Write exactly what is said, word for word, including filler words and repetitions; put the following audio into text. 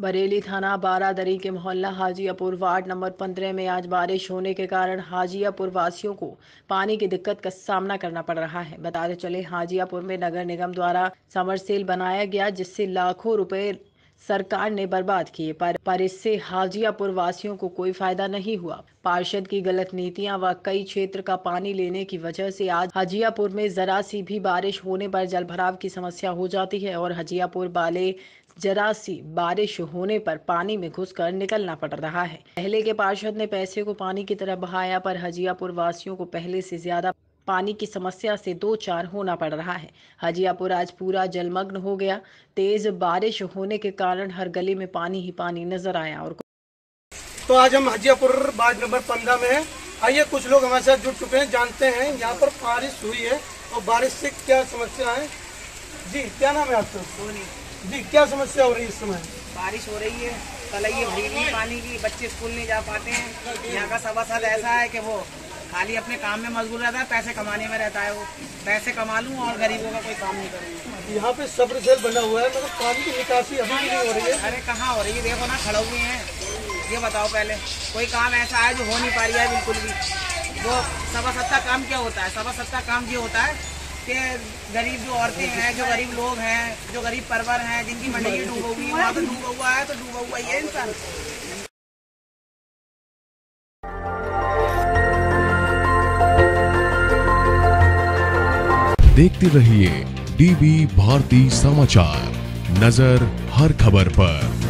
बरेली थाना बारादरी के मोहल्ला हाजियापुर वार्ड नंबर पंद्रह में आज बारिश होने के कारण हाजियापुर वासियों को पानी की दिक्कत का सामना करना पड़ रहा है। बताते चले हाजियापुर में नगर निगम द्वारा समरसेल बनाया गया, जिससे लाखों रुपए सरकार ने बर्बाद किए, पर, पर इससे हाजियापुर वासियों को कोई फायदा नहीं हुआ। पार्षद की गलत नीतियां व कई क्षेत्र का पानी लेने की वजह से आज हाजियापुर में जरा सी भी बारिश होने पर जलभराव की समस्या हो जाती है और हाजियापुर वाले जरा सी बारिश होने पर पानी में घुसकर निकलना पड़ रहा है। पहले के पार्षद ने पैसे को पानी की तरह बहाया, पर हाजियापुर वासियों को पहले से ज्यादा पानी की समस्या से दो चार होना पड़ रहा है। हाजियापुर आज पूरा जलमग्न हो गया। तेज बारिश होने के कारण हर गली में पानी ही पानी नजर आया। और तो आज हम हाजियापुर वार्ड नंबर पंद्रह में हैं। आइए, कुछ लोग हमारे साथ जुड़ चुके हैं, जानते हैं यहाँ पर बारिश हुई है और बारिश से क्या समस्या है। जी, क्या नाम है आपका? सोनी। जी, क्या समस्या हो रही है इस समय? बारिश हो रही है, कलई भरी हुई पानी की, बच्चे स्कूल नहीं जा पाते हैं। यहाँ का सभासद ऐसा है कि वो खाली अपने काम में मजबूर रहता है, पैसे कमाने में रहता है। वो पैसे कमा लूँ और गरीबों का कोई काम नहीं करूँ। यहाँ पे सब्र सेल बना हुआ है, मतलब पानी की निकासी अभी भी नहीं हो रही है। अरे कहाँ हो रही है, देखो ना, खड़े हुए हैं। ये बताओ, पहले कोई काम ऐसा है जो हो नहीं पा रही है बिल्कुल भी। वो सभासद का काम क्या होता है? सभासद का काम ये होता है कि गरीब जो औरतें हैं, जो गरीब लोग हैं, जो गरीब परिवार हैं, जिनकी मंडी डूबा हुई है, वहाँ तो डूबा हुआ है, तो डूबा हुआ ही है इंसान। देखते रहिए डीबी भारती समाचार, नजर हर खबर पर।